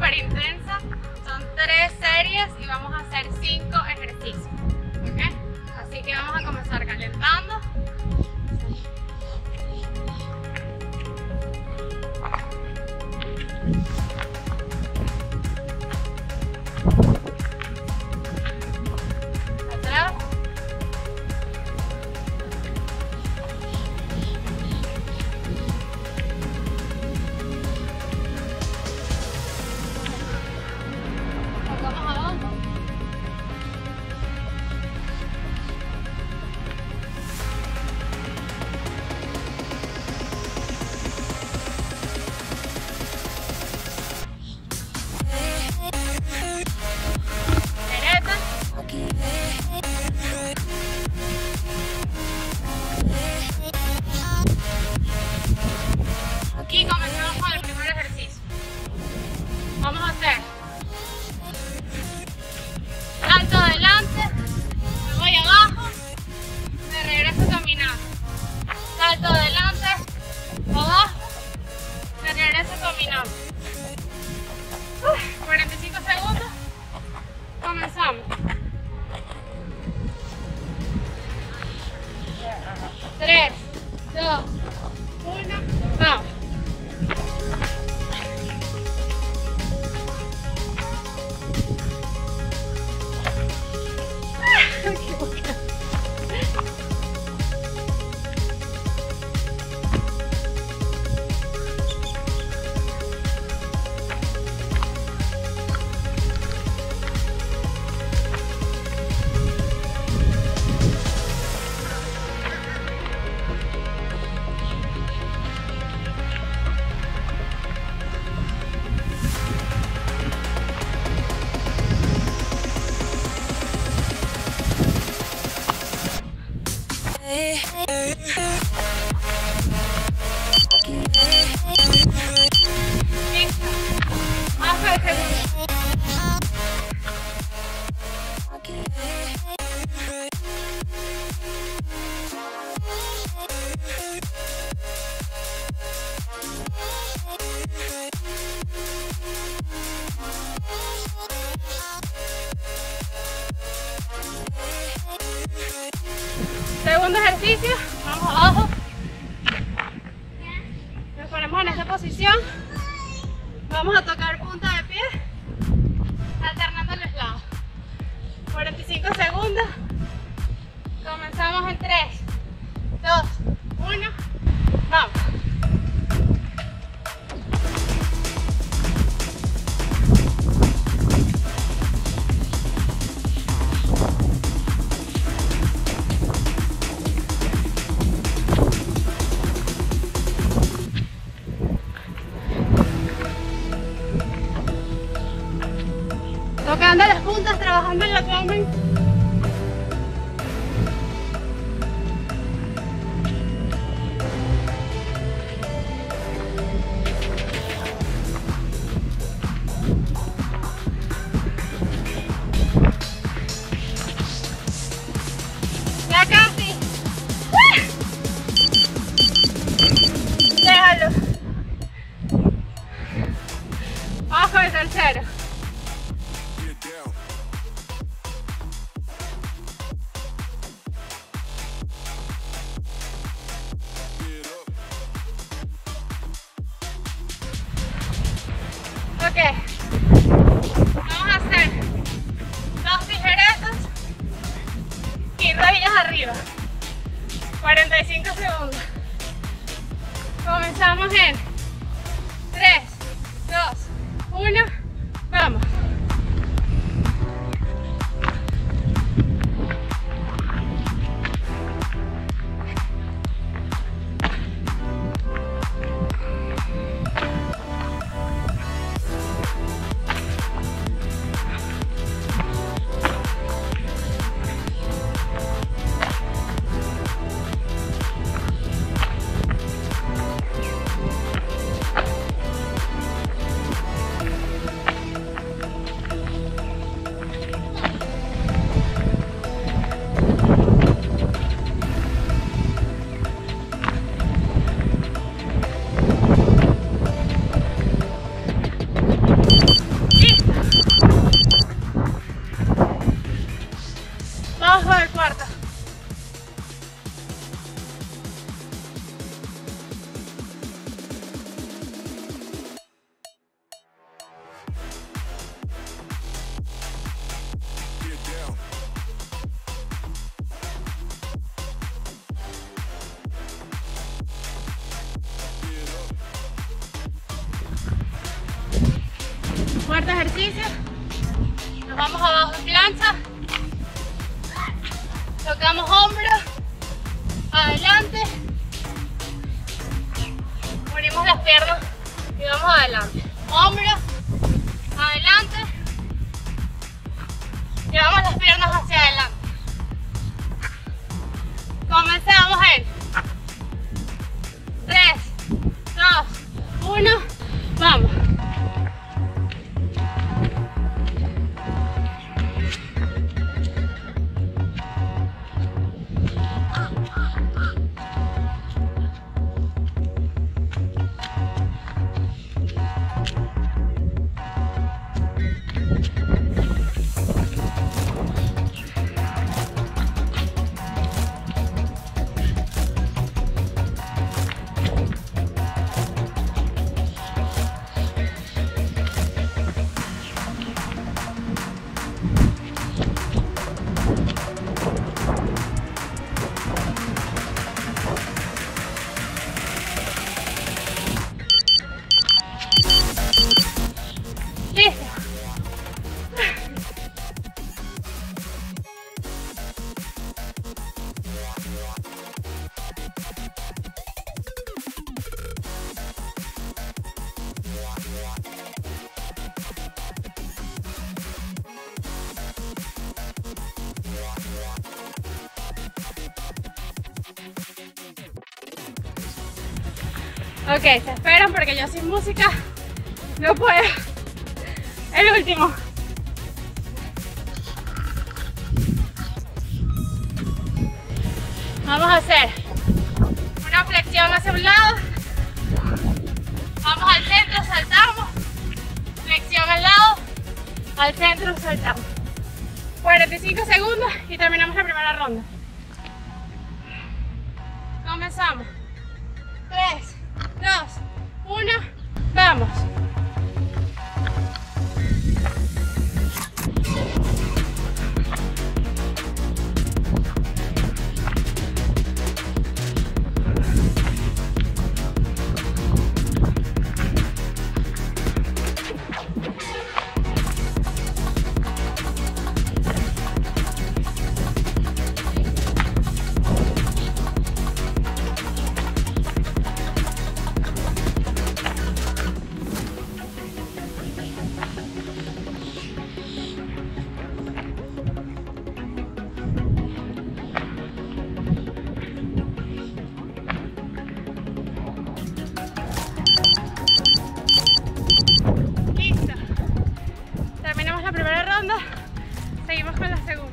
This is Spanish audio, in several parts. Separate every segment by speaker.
Speaker 1: súper intensa. Son 3 series y vamos a hacer 5 ejercicios. ¿Ok? Así que vamos a comenzar calentando. Atrás. Vamos abajo. Y comenzamos con el primer ejercicio. Vamos a hacer salto adelante, me voy abajo, me regreso caminando. Salto adelante, abajo, me regreso caminando. 45 segundos. Comenzamos. 3, 2, 1, vamos. Segundo ejercicio, vamos abajo. Nos ponemos en esta posición. Vamos a tocar punta de pie, alternando los lados. 45 segundos. Comenzamos en 3, 2, 1. Vamos. Tocando las puntas, trabajando el abdomen. Ya casi. Déjalo. Vamos con el tercero. Ok, vamos a hacer 2 tijeretas y rodillas arriba. 45 segundos. Comenzamos en 3, 2, 1, vamos. Cuarto ejercicio. Nos vamos abajo en plancha. Tocamos hombros. Adelante. Unimos las piernas y vamos adelante. Hombros. Adelante. Llevamos las piernas hacia adelante. Comenzamos en 3, 2, 1, vamos. Ok, se esperan porque yo sin música no puedo. El último. Vamos a hacer una flexión hacia un lado. Vamos al centro, saltamos. Flexión al lado. Al centro, saltamos. 45 segundos y terminamos la primera ronda. Comenzamos. 3, 2, 1, vamos. Seguimos con la segunda.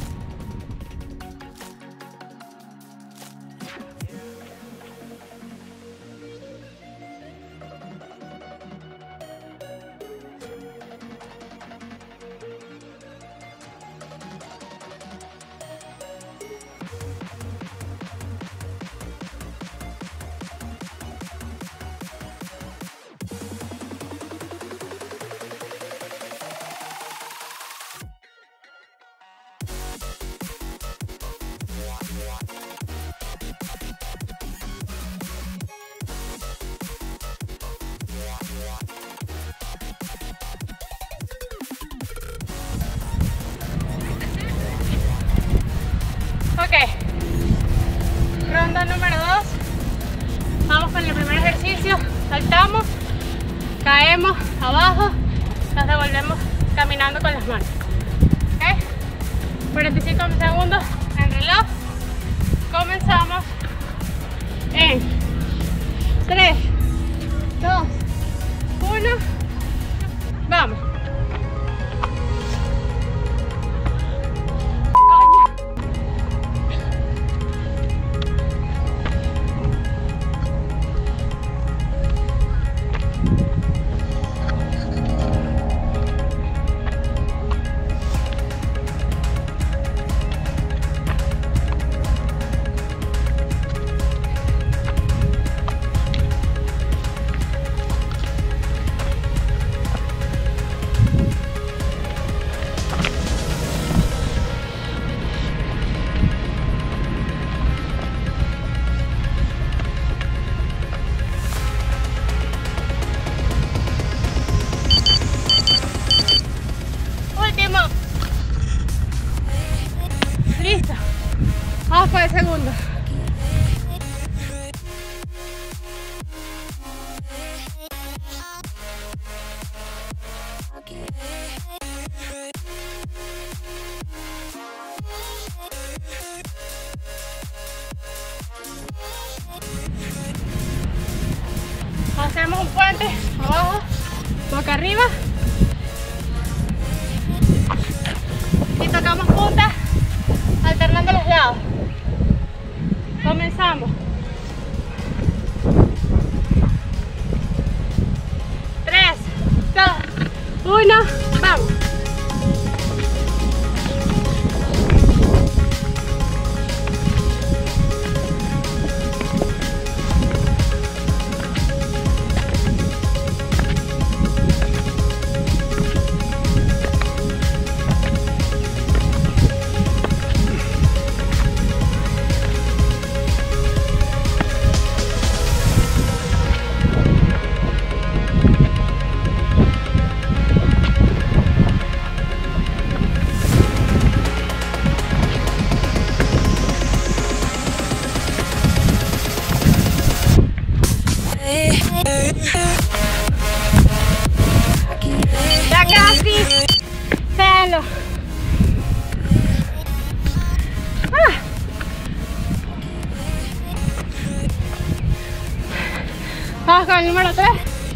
Speaker 1: Ok, ronda número 2. Vamos con el primer ejercicio. Saltamos, caemos abajo, nos devolvemos caminando con las manos. Ok, 45 segundos en reloj. Comenzamos en 3, 2, 1, vamos. Hacemos un puente abajo, boca arriba. Y tocamos puntas alternando los lados. Comenzamos. 3, 2, 1, vamos. Ya casi. Celo. Vamos con el número 3.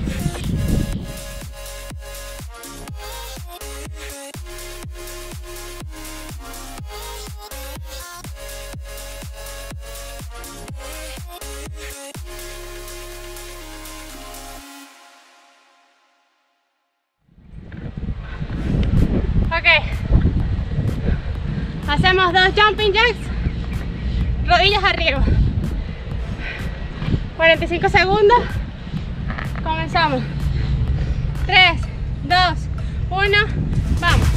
Speaker 1: Ok, hacemos 2 jumping jacks, rodillas arriba, 45 segundos, comenzamos, 3, 2, 1, vamos.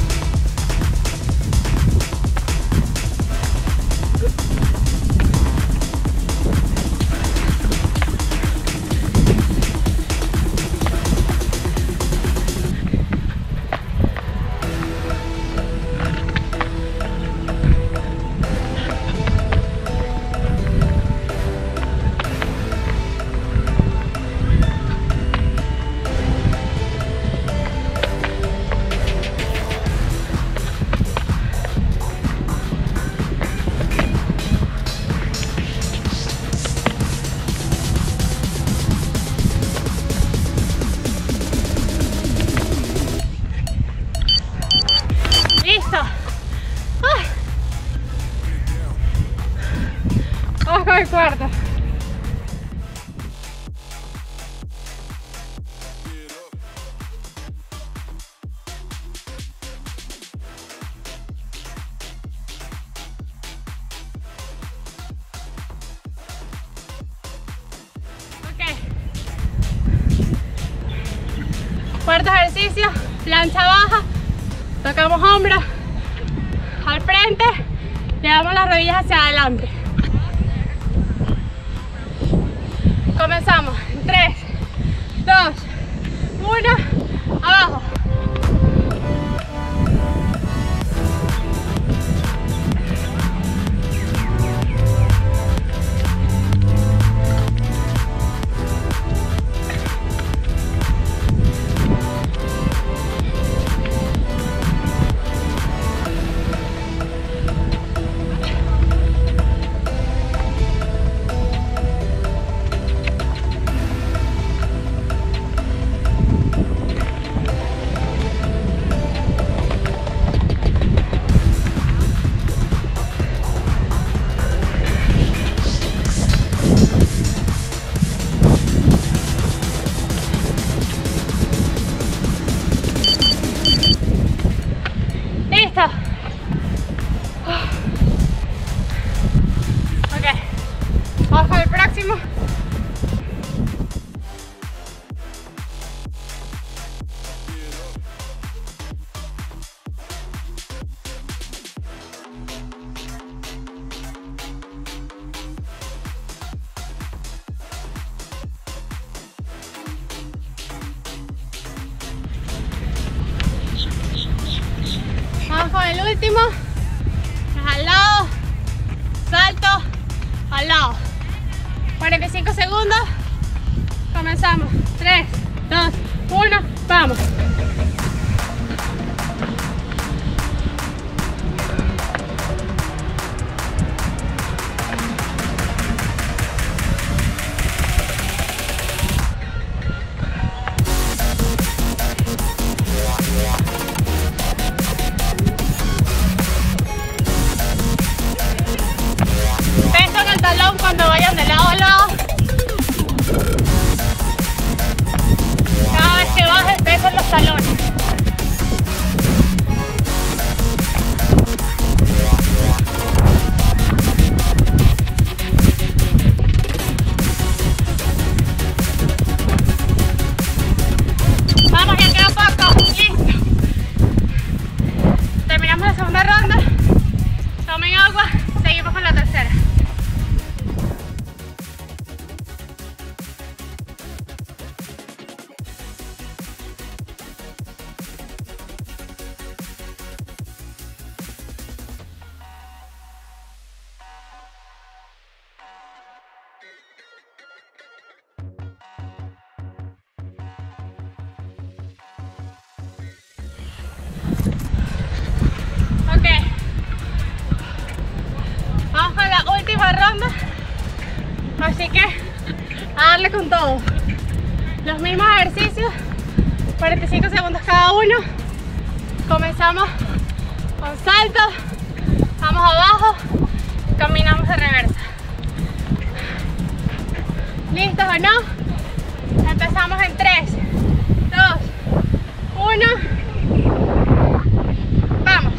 Speaker 1: Vamos con el cuarto. Ok. Cuarto ejercicio, plancha baja, tocamos hombros al frente, llevamos las rodillas hacia adelante. Comenzamos. 3, 2, 1, abajo. Listo. Ok, vamos con el próximo. Vamos con el último. Al lado, salto, al lado. 45 segundos. Comenzamos. 3, 2, 1, vamos. en la última ronda, así que a darle con todo. Los mismos ejercicios, 45 segundos cada uno. Comenzamos con saltos, vamos abajo, caminamos de reversa. ¿Listos o no? Empezamos en 3, 2, 1. Vamos.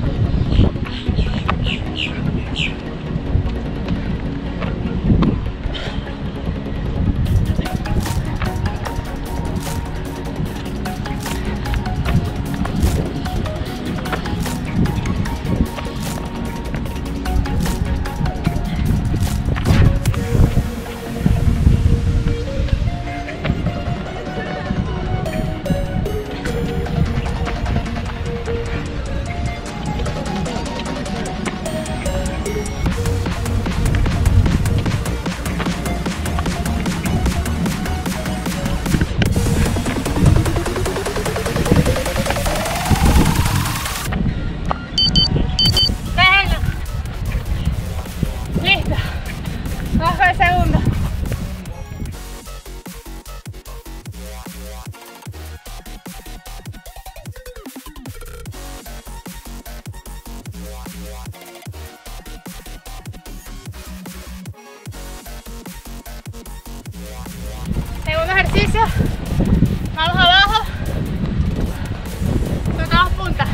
Speaker 1: Segundo ejercicio, vamos abajo, tocamos punta.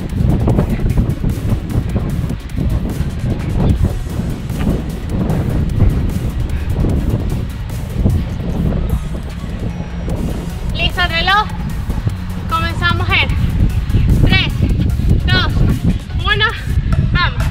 Speaker 1: Listo el reloj, comenzamos en 3, 2, 1, vamos.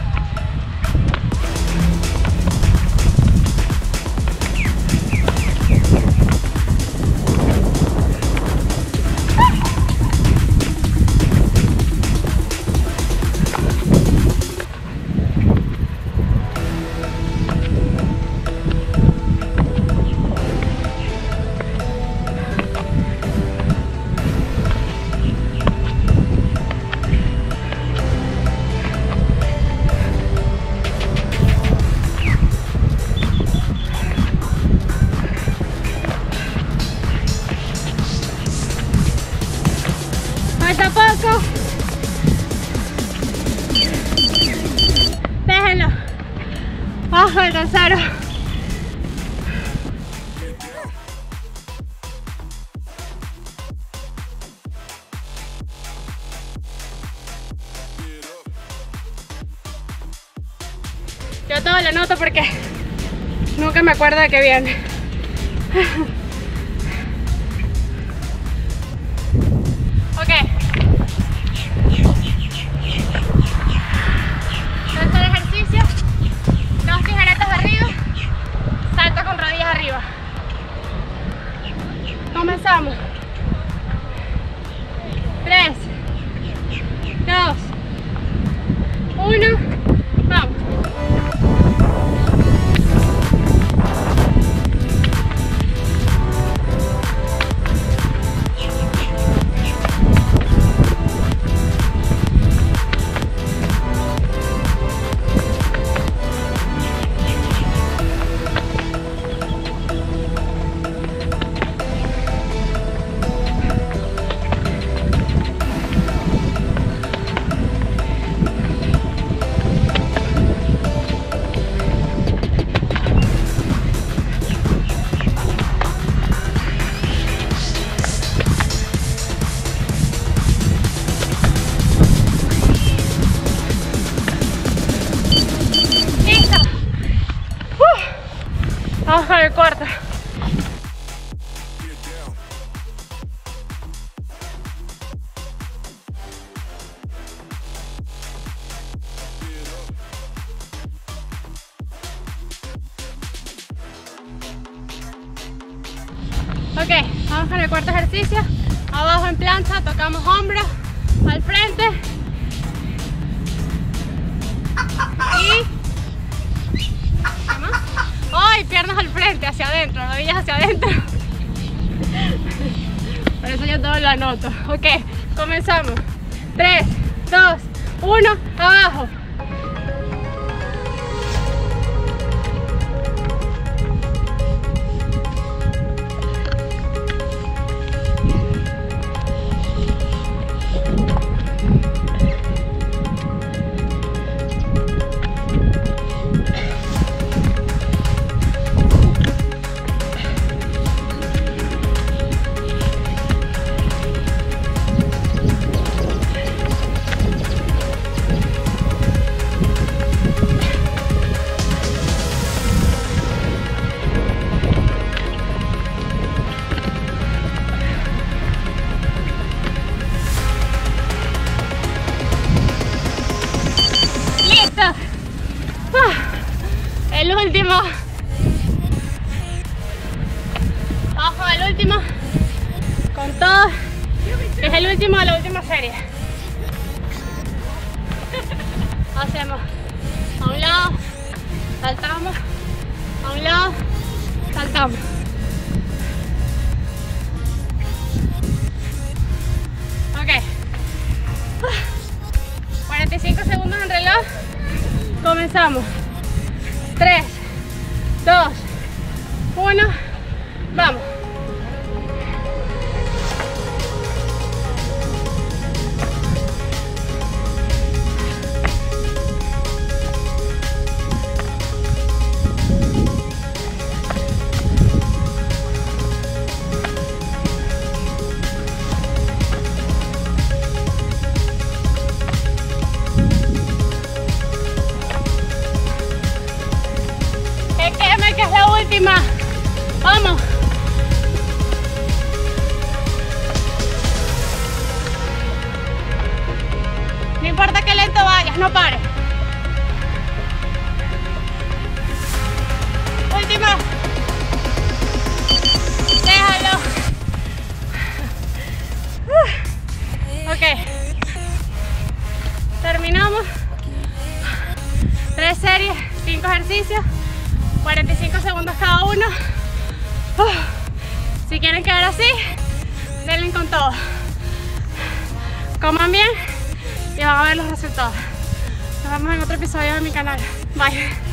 Speaker 1: Falta poco. Déjenlo. Bajo el tercero. Yo todo lo noto porque nunca me acuerdo de que viene. Ok. Tercer ejercicio. 2 tijeretas arriba. Salto con rodillas arriba. Comenzamos. 3, 2, 1. Vamos. Vamos con el cuarto. Ok, vamos con el cuarto ejercicio. Abajo en plancha, tocamos hombros al frente. Y... ¡ay! Piernas al frente, hacia adentro, rodillas hacia adentro. Por eso yo todo lo anoto. Ok, comenzamos. 3, 2, 1, abajo. el último de la última serie. Hacemos a un lado, saltamos, a un lado, saltamos. Ok. 45 segundos en reloj. Comenzamos. 3, 2, 1. Vamos. Que es la última. Vamos. No importa qué lento vayas, no pares. Última. Déjalo. Ok. Terminamos. 3 series, 5 ejercicios. 45 segundos cada uno. Si quieren quedar así, denle con todo. Coman bien y van a ver los resultados. Nos vemos en otro episodio de mi canal. Bye.